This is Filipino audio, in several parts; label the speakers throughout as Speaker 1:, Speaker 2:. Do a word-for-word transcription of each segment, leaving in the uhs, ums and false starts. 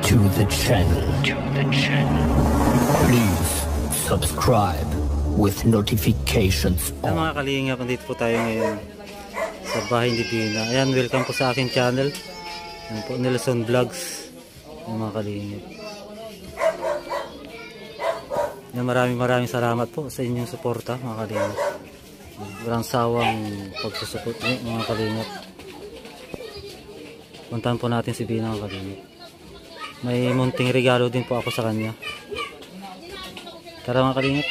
Speaker 1: to the channel. To the channel. Please subscribe with notifications on.
Speaker 2: Ayan mga kalingap, nandito po tayo ngayon sa bahay ni Dina. Ayan, welcome po sa aking channel. Ayan po, Nelson Vlogs. Ayan mga kalingap. Ayan, maraming maraming salamat po sa inyong suporta mga kalingap. Walang sawang pagsusuport mga kalingap. Puntahan po natin si Dina mga kalingap. May munting regalo din po ako sa kanya. Tara mga kalingap.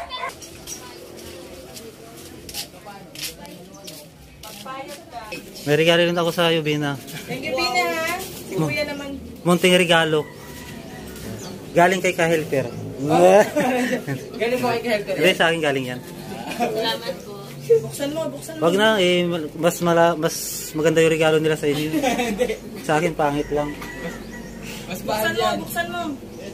Speaker 2: May regalo rin ako sa iyo, Bina.
Speaker 3: Thank you, Bina, ha? Si Kuya naman.
Speaker 2: Munting regalo. Galing kay ka-helper.
Speaker 3: Galing mo kay ka-helper.
Speaker 2: Hindi, sa akin galing yan.
Speaker 3: Salamat po. Buksan mo, buksan mo.
Speaker 2: Wag na, eh, mas, mala, mas maganda yung regalo nila sa inyo. Sa akin, pangit lang.
Speaker 3: Mas buksan mo, buksan mo.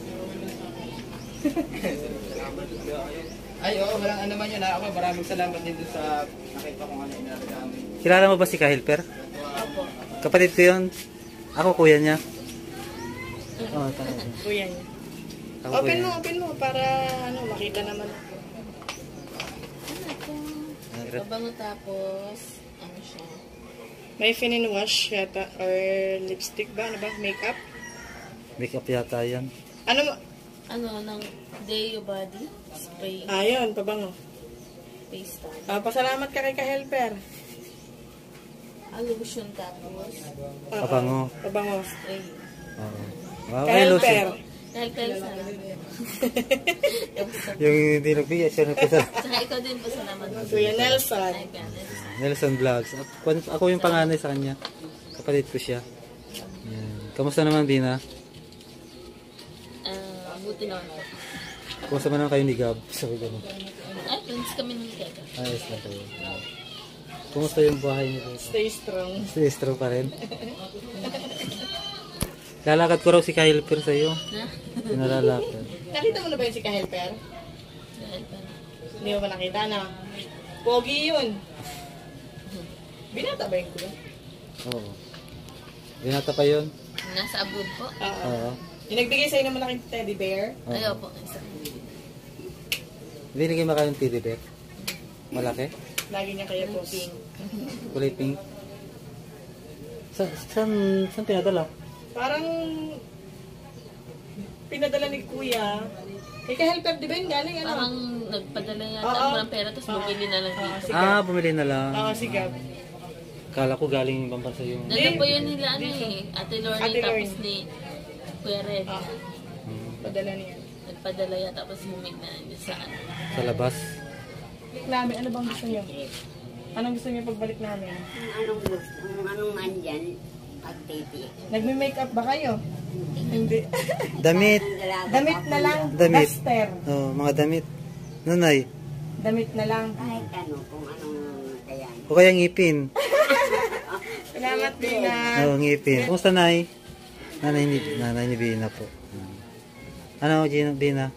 Speaker 4: Ay, oo, walang ano man yun. Ako, maraming salamat din doon sa nakita kong ano inaregalo.
Speaker 2: Kilala mo ba si ka-helper?
Speaker 3: Opo.
Speaker 2: Kapatid ko yun. Ako kuya niya. Oh,
Speaker 3: Kuya niya.
Speaker 2: Ako
Speaker 3: Open
Speaker 2: kuya
Speaker 3: mo,
Speaker 2: niya.
Speaker 3: open mo para ano, makita naman.
Speaker 5: Mabango tapos, ano siya?
Speaker 3: May finin wash yata or lipstick ba? Ano ba? Makeup?
Speaker 2: Makeup yata yan.
Speaker 3: Ano mo?
Speaker 5: Ano, ng Deo Body Spray
Speaker 3: Ayun, pabango.
Speaker 5: Face towel.
Speaker 3: Ah, pasalamat ka kay ka-helper.
Speaker 5: Ah, lotion tapos,
Speaker 3: Oo,
Speaker 2: Pabango.
Speaker 3: Pabango.
Speaker 5: spray.
Speaker 2: Oo. Wow, ay, lotion.
Speaker 3: Ka-helper.
Speaker 5: Dahil pero sana.
Speaker 2: Yung hindi nagbigay, siya nagpasal.
Speaker 5: Saka ikaw din pa salamat.
Speaker 3: Kuya Nelson.
Speaker 5: Ay, Kenneth.
Speaker 2: Nelson Vlogs. Ako, ako yung panganay sa kanya. Kapatid ko siya. Yan. Kamusta naman, Bina?
Speaker 5: Ah, buti naman po.
Speaker 2: Kamusta man naman kayo ni Gab? Sabi ko na.
Speaker 5: Ay, friends kami ng Kega.
Speaker 2: Ayos na kayo. Kumusta yung bahay niyo?
Speaker 3: Stay strong.
Speaker 2: Stay strong pa rin. Lalakad ko raw si ka-helper sa iyo.
Speaker 5: Ha?
Speaker 2: Nalalakad.
Speaker 3: Nakita mo na ba yun si ka-helper?
Speaker 5: Dahil pero.
Speaker 3: Hindi mo ba nakita na? Pogi yun. Binata ba yung kuya?
Speaker 2: Oo. Binata pa yun?
Speaker 5: Nasa abroad po.
Speaker 3: Oo.
Speaker 2: Oo.
Speaker 3: Yung nagbigay sa'yo ng malaking teddy bear?
Speaker 2: Oo.
Speaker 5: Ayaw po. Isa.
Speaker 2: Binigay mo kayong teddy bear? Malaki?
Speaker 3: Lagi niya kaya po.
Speaker 5: Pink.
Speaker 2: Kulay pink? Sa, saan, saan pinadala?
Speaker 3: Parang pinadala ni kuya. Kay ka-helper, di ba yun galing? Ano?
Speaker 5: Parang nagpadala yata
Speaker 3: Oo.
Speaker 5: ako ng pera tapos bumili na lang dito.
Speaker 3: Sige.
Speaker 2: Ah, bumili na lang.
Speaker 3: Oo, si Gab.
Speaker 2: Kala ko galing ibang bansa yung...
Speaker 5: Nandun po yun nila ano eh. Ate Lorne
Speaker 3: Ate
Speaker 5: tapos
Speaker 3: Lorne.
Speaker 5: ni Kuya Red.
Speaker 3: Ah,
Speaker 2: Hmm,
Speaker 3: padala niya.
Speaker 5: Nagpadala yan tapos bumili na lang sa ano.
Speaker 2: sa labas.
Speaker 3: Balik namin, ano bang gusto niyo? Anong gusto niyo pagbalik namin?
Speaker 6: Anong gusto, anong andyan, pagpipi.
Speaker 3: Nagme-makeup ba kayo? Hindi.
Speaker 2: Damit.
Speaker 3: Damit na lang.
Speaker 2: Damit.
Speaker 3: Duster.
Speaker 2: Oh, mga damit. Nanay.
Speaker 3: Damit na lang.
Speaker 6: Kahit ano, kung anong kaya.
Speaker 2: O kaya ngipin.
Speaker 3: Salamat din na.
Speaker 2: Oo, ngipin. Kumusta, Nay? Nanay ni, nanay ni Bina po. Hmm. Ano, Gina, Bina?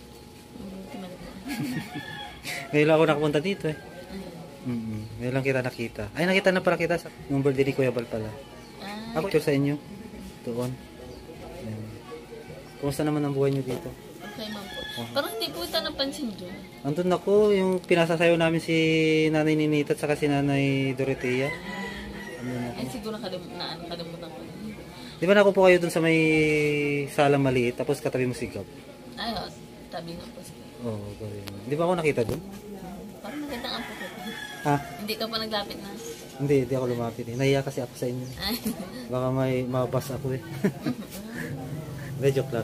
Speaker 2: Ngayon lang ako nakapunta dito eh. Mm -mm. Ngayon lang kita nakita. Ay, nakita na pala kita sa nung birthday ni Kuya Bal pala.
Speaker 5: Ah,
Speaker 2: Ako sure sa inyo. Doon. Ayan. Kumusta naman ang buhay niyo dito?
Speaker 5: okay ma'am po. Parang hindi po ito napansin doon.
Speaker 2: Andun ako, yung pinasasayaw namin si Nanay Ninita at saka si Nanay Dorotea. Ano na
Speaker 5: Ay siguro kalim na ano, kalimutan ko.
Speaker 2: Di ba nakupo kayo dun sa may salang maliit tapos katabi mo si Gab?
Speaker 5: Ay, oh, tabi ng post.
Speaker 2: Oo, oh, ganun. Di ba ako nakita dun?
Speaker 5: Parang magandang ampo ko.
Speaker 2: Ha?
Speaker 5: Hindi ka pa naglapit na.
Speaker 2: Hindi, hindi ako lumapit eh. Nahiya kasi ako sa inyo.
Speaker 5: Ay,
Speaker 2: Baka may mabas ako eh. Hindi, joke lang.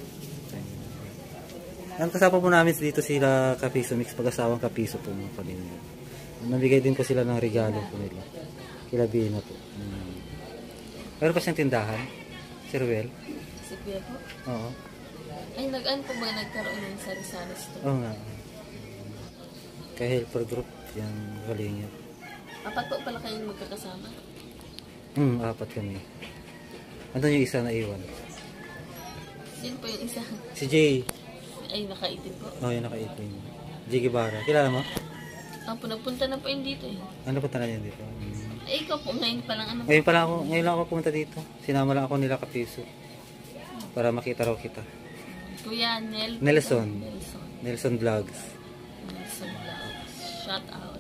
Speaker 2: Ang kasama po namin dito sila Kapiso Mix, pag-asawang Kapiso po mga kanina. Nabigay din po sila ng regalo po nila. Kila Bina po. Hmm. Meron pa siyang tindahan? Si Ruel?
Speaker 5: si Kuya po.
Speaker 2: Oo.
Speaker 5: Ay, nag-ano po ba nagkaroon ng sari-sari store?
Speaker 2: Oo nga. Kay Helper Group, yan galing yan.
Speaker 5: Apat po pala kayong magkakasama.
Speaker 2: Hmm, apat kami. Andun yung isa na iwan.
Speaker 5: Sino po yung isa?
Speaker 2: Si Jay.
Speaker 5: Ay, nakaitim po.
Speaker 2: Oo, oh, yung nakaitin. Jay Guevara. Kilala mo?
Speaker 5: Ah, po, nagpunta na po yun dito eh.
Speaker 2: Ano punta na yan dito? Hmm.
Speaker 5: Ay, ikaw po, ngayon pa lang ano.
Speaker 2: Ngayon pala ako, ngayon lang ako pumunta dito. Sinama lang ako nila Kapiso. para makita raw kita.
Speaker 5: Kuya Nel
Speaker 2: Nelson.
Speaker 5: Nelson.
Speaker 2: Nelson Vlogs.
Speaker 5: Nelson Vlogs. Shout out.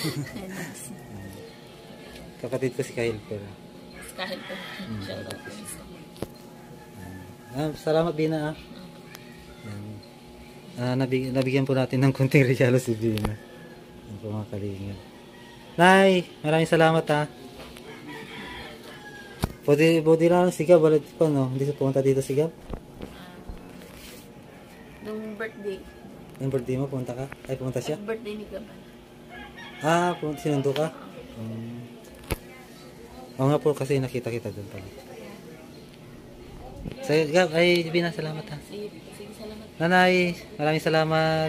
Speaker 2: Kapatid ko si Kyle pero.
Speaker 5: Kahit po. Shout out.
Speaker 2: Ah, salamat Bina ah. Yan. Ah, nabig nabigyan po natin ng konting regalo si Bina. Yan po mga kalingap. Nay, maraming salamat ah. Pwede, pwede lang Sigab, balit ko no? Hindi sa pumunta dito Sigab?
Speaker 5: Nung birthday.
Speaker 2: Yung birthday mo, pumunta ka? Ay, pumunta siya?
Speaker 5: At birthday ni Gaban.
Speaker 2: Ah, pumunta sinundo ka? Um, Oo nga po kasi nakita kita doon pala. Sige, Gab, ay Bina, salamat ha.
Speaker 5: Sige, sige, salamat.
Speaker 2: Nanay, maraming salamat.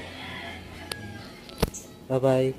Speaker 2: Bye-bye.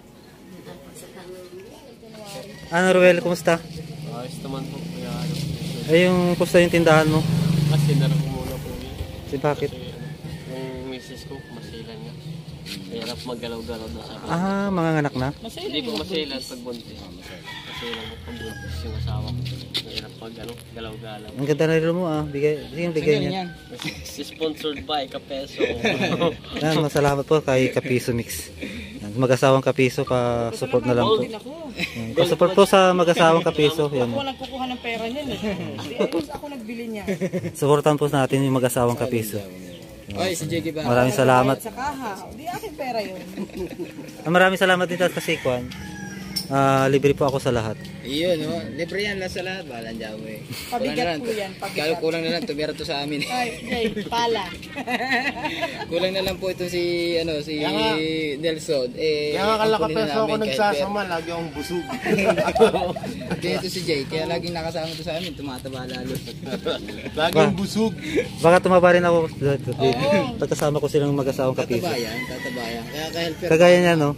Speaker 2: Ano, Ruel, kumusta?
Speaker 7: Ayos naman po. Kaya ano.
Speaker 2: Ay, yung kumusta yung tindahan mo?
Speaker 7: Kasi nalang ko muna po yun.
Speaker 2: Si bakit?
Speaker 7: Kasi ano, yung misis ko, masilan nga. Mahirap maggalaw-galaw na sa akin.
Speaker 2: Ah, mga anak na?
Speaker 7: Hindi po masilan pag buntis. Masilan po pag buntis yung asawa ko. Mahirap pag ano, galaw-galaw.
Speaker 2: Ang ganda na relo mo ah. Bigay, bigay, bigay niya.
Speaker 7: Sponsored by Kapeso.
Speaker 2: Yan, masalamat po kay Kapiso Mix. Yan, mag-asawang Kapiso, pa-support na lang po. Yan, pa-support po sa mag-asawang Kapiso. Yan.
Speaker 3: Ako nagkukuha ng pera niyan eh. Hindi, ako nagbili niya.
Speaker 2: Supportan po natin yung mag-asawang Kapiso.
Speaker 4: Oy, si Jiggy ba?
Speaker 2: Maraming salamat.
Speaker 3: Sa kaha. Hindi akin pera yun.
Speaker 2: Ah, maraming salamat din kasi Kwan. Ah, libre po ako sa lahat.
Speaker 4: Iyon, no? Libre yan lang sa lahat. Bahala dyan mo eh.
Speaker 3: Pabigat po yan, pabigat.
Speaker 4: Kalo kulang na lang, tumira to sa amin.
Speaker 3: Ay, ay, pala.
Speaker 4: Kulang na lang po ito si, ano, si Nelson. Eh,
Speaker 8: Kaya nga
Speaker 4: ang
Speaker 8: kala
Speaker 4: kunin na
Speaker 8: kapeso ako
Speaker 4: namin kahit
Speaker 8: nagsasama, lagi akong busog.
Speaker 4: Kaya ito si Jay, kaya laging nakasama ito sa amin, tumataba lalo.
Speaker 8: Lagi akong busog.
Speaker 2: Baka tumaba rin ako. Pagkasama ko silang mag-asawang Kapiso.
Speaker 4: Tatabayan, tatabayan. Kaya ka-helper.
Speaker 2: Kagaya niya, no?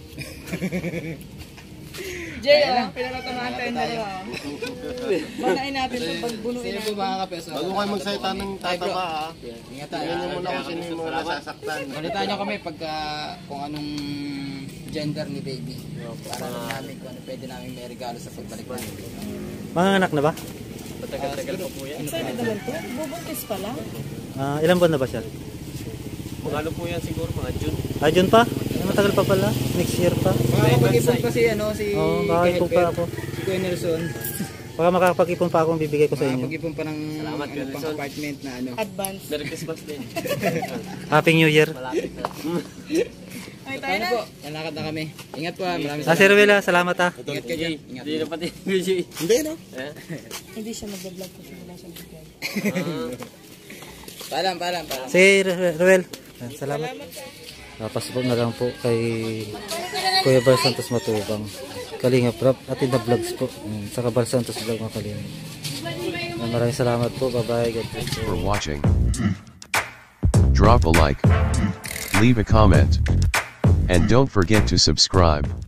Speaker 3: Jay, ah, pinatatamaan tayo na dalawa. Manain natin ito pag bunuin
Speaker 4: Sino
Speaker 3: natin.
Speaker 4: po mga kapeso?
Speaker 8: Bago kayo magsalita ng tataba ha.
Speaker 4: Ingat tayo.
Speaker 8: Tingnan mo muna kung sino yung mga nasasaktan.
Speaker 4: Ulitan nyo kami pagka kung anong gender ni baby. Para alam namin kung ano pwede namin may regalo sa pagbalik namin.
Speaker 2: Mga anak na ba?
Speaker 7: Matagal-tagal pa po yan.
Speaker 3: Excited naman po. Bubuntis pa lang.
Speaker 2: Ah, ilang buwan na ba siya?
Speaker 7: Magkano po yan siguro mga June.
Speaker 2: Ah, June pa? Ay, matagal pa pala. Next year pa.
Speaker 4: Makakapag-ipon pa si ano, si
Speaker 2: Oo, makakapag-ipon pa ako.
Speaker 4: si Kuya Nelson.
Speaker 2: Baka makakapag-ipon pa akong bibigay ko sa inyo.
Speaker 4: Makakapag-ipon pa ng
Speaker 7: Salamat,
Speaker 4: ano,
Speaker 7: Kuya
Speaker 4: pang
Speaker 7: Nelson.
Speaker 4: apartment na ano.
Speaker 3: Advance.
Speaker 7: Merry Christmas din.
Speaker 2: Happy New Year.
Speaker 7: Malapit na.
Speaker 3: Ay, tayo
Speaker 4: Paano
Speaker 3: na.
Speaker 4: po? Lalakad na kami. Ingat po ha. Maraming
Speaker 2: Ah, Sir Ruel, ah, salamat ah.
Speaker 4: Ingat ka dyan. Ingat.
Speaker 7: Hindi na pati G.
Speaker 8: Hindi no?
Speaker 7: Eh?
Speaker 3: Hindi siya nag-vlog kasi wala siyang bigay.
Speaker 4: Paalam, paalam, paalam.
Speaker 2: Si Ruel, ah, salamat. Napasubok na lang po kay Kuya Bar Santos Matubang. Kalinga Prop, atin na vlogs po. Mm, Saka Bar Santos Vlog mga kalinga. Ah, maraming salamat po. Bye-bye. God bless.
Speaker 9: For watching. Drop a like, leave a comment, and don't forget to subscribe.